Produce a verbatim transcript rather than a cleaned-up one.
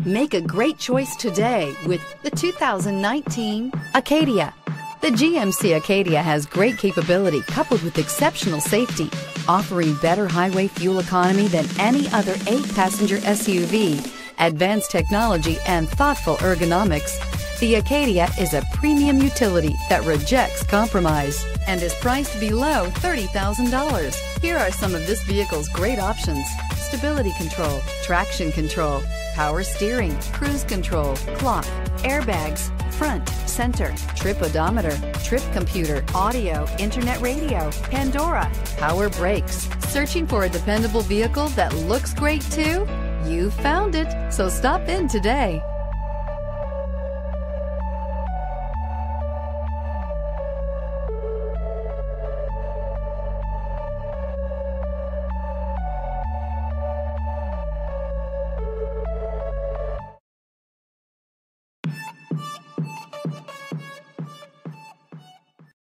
Make a great choice today with the two thousand nineteen Acadia. The G M C Acadia has great capability coupled with exceptional safety, offering better highway fuel economy than any other eight passenger S U V, advanced technology, and thoughtful ergonomics. The Acadia is a premium utility that rejects compromise and is priced below thirty thousand dollars. Here are some of this vehicle's great options: stability control, traction control, power steering, cruise control, clock, airbags, front, center, trip odometer, trip computer, audio, internet radio, Pandora, power brakes. Searching for a dependable vehicle that looks great too? You found it, so stop in today.